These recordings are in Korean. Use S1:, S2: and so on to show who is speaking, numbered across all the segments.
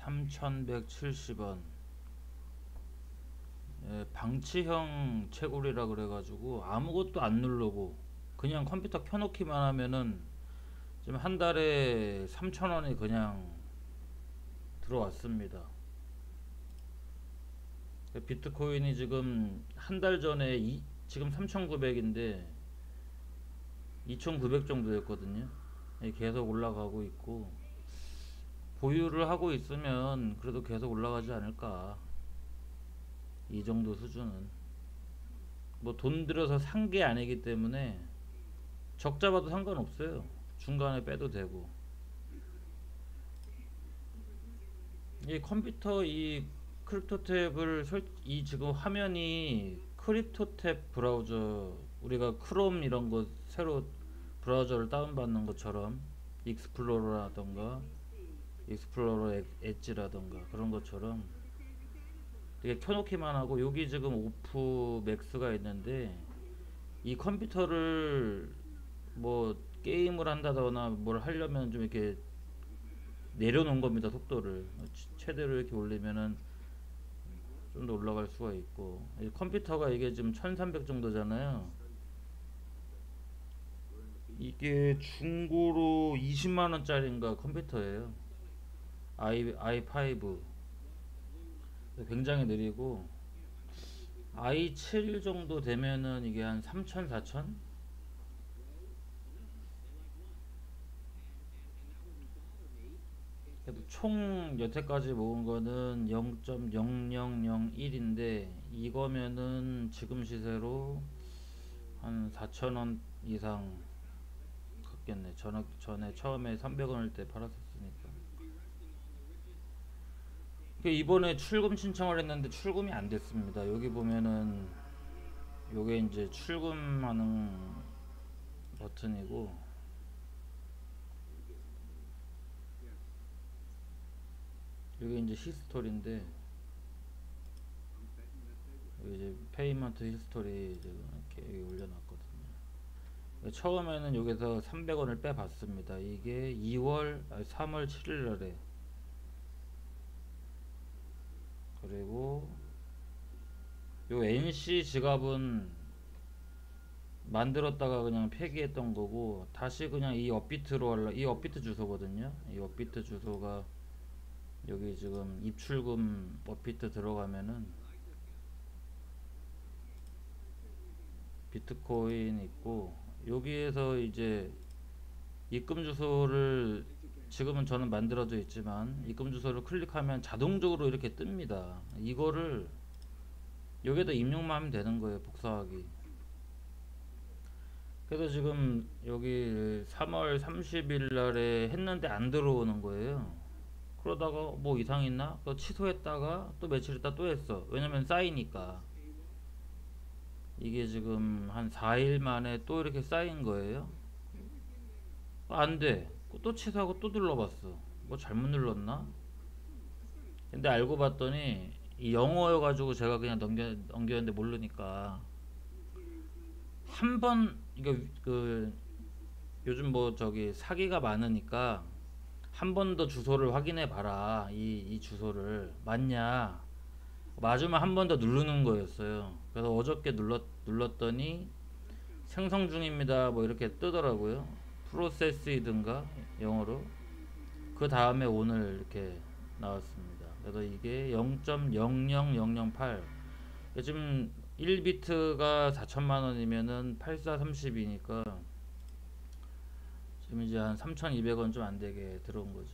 S1: 3170원. 예, 방치형 채굴이라 그래가지고 아무것도 안 누르고 그냥 컴퓨터 켜놓기만 하면은 지금 한 달에 3,000원이 그냥 들어왔습니다. 비트코인이 지금 한 달 전에 지금 3,900인데 2,900 정도였거든요. 계속 올라가고 있고 보유를 하고 있으면 그래도 계속 올라가지 않을까. 이 정도 수준은 뭐 돈 들여서 산 게 아니기 때문에 적자 봐도 상관없어요. 중간에 빼도 되고. 이 컴퓨터 이 크립토 탭을 이 지금 화면이 크립토 탭 브라우저, 우리가 크롬 이런 거 새로 브라우저를 다운받는 것처럼 익스플로러라던가 익스플로러 엣지라던가 그런 것처럼 이게 켜놓기만 하고, 여기 지금 오프 맥스가 있는데 이 컴퓨터를 뭐 게임을 한다거나 뭘 하려면 좀 이렇게 내려놓은 겁니다. 속도를 최대로 이렇게 올리면은 좀 더 올라갈 수가 있고. 이 컴퓨터가 이게 지금 1300 정도잖아요. 이게 중고로 20만원짜리인가 컴퓨터예요. i5 굉장히 느리고, i7 정도 되면은 이게 한 3000, 4000? 그래도 총 여태까지 모은 거는 0.0001인데 이거면은 지금 시세로 한 4,000원 이상 갔겠네. 전에 처음에 300원일 때 팔았었으니까. 이번에 출금 신청을 했는데 출금이 안 됐습니다. 여기 보면은 요게 이제 출금하는 버튼이고, 여기 이제 히스토리인데, 여기 이제 페이먼트 히스토리 이렇게 여기 올려놨거든요. 처음에는 여기서 300원을 빼봤습니다. 이게 3월 7일 날에. 그리고 요 NC 지갑은 만들었다가 그냥 폐기했던 거고, 다시 그냥 이 업비트로 이 업비트 주소거든요. 이 업비트 주소가 여기 지금 입출금 업비트 들어가면은 비트코인 있고, 여기에서 이제 입금 주소를, 지금은 저는 만들어져 있지만 입금 주소를 클릭하면 자동적으로 이렇게 뜹니다. 이거를 여기다 입력만 하면 되는 거예요. 복사하기. 그래서 지금 여기 3월 30일 날에 했는데 안 들어오는 거예요. 그러다가 뭐 이상 있나? 또 취소했다가 또 며칠 있다 또 했어. 왜냐면 쌓이니까. 이게 지금 한 4일 만에 또 이렇게 쌓인 거예요. 안 돼. 또 취소하고 또 눌러봤어. 뭐 잘못 눌렀나? 근데 알고 봤더니 이 영어여가지고 제가 그냥 넘겼는데 모르니까 한 번, 이거 요즘 뭐 저기 사기가 많으니까 한 번 더 주소를 확인해 봐라. 이 주소를 맞냐? 맞으면 한 번 더 누르는 거였어요. 그래서 어저께 눌렀더니 생성 중입니다. 뭐 이렇게 뜨더라고요. 프로세스이든가 영어로. 그 다음에 오늘 이렇게 나왔습니다. 그래서 이게 0.00008. 지금 1비트가 4천만 원이면은 8430이니까 지금 이제 한 3,200원 좀 안 되게 들어온 거죠.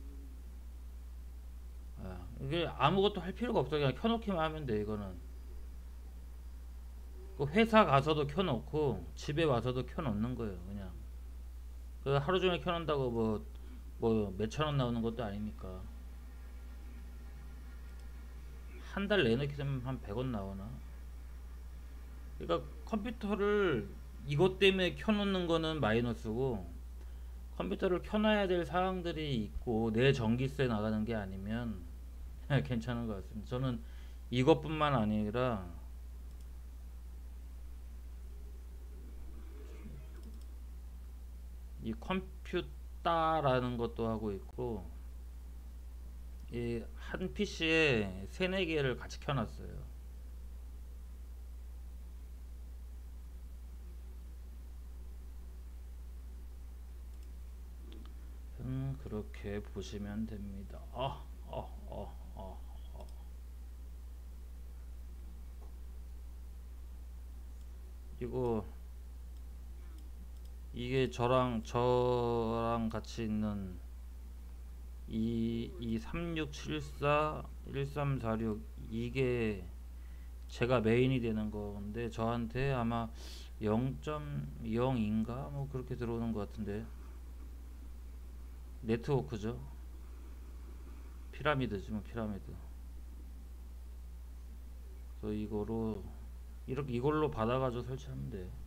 S1: 이게 아무것도 할 필요가 없어. 그냥 켜놓기만 하면 돼. 이거는 그 회사 가서도 켜놓고 집에 와서도 켜놓는 거예요. 그냥 그 하루 종일 켜놓는다고 뭐 몇천 원 나오는 것도 아니니까. 한 달 내놓게 되면 한 100원 나오나. 그러니까 컴퓨터를 이것 때문에 켜놓는 거는 마이너스고, 컴퓨터를 켜놔야 될 사항들이 있고 내 전기세 나가는 게 아니면 괜찮은 것 같습니다. 저는 이것뿐만 아니라 이 컴퓨터라는 것도 하고 있고, 이 한 PC에 세네 개를 같이 켜놨어요. 그렇게 보시면 됩니다. 이거 이게 저랑 같이 있는 이 3674 1346 이게 제가 메인이 되는 건데 저한테 아마 0.0인가 뭐 그렇게 들어오는 것 같은데 네트워크죠. 피라미드지 뭐 피라미드. 그래서 이걸로 이렇게 이걸로 받아가지고 설치하면 돼.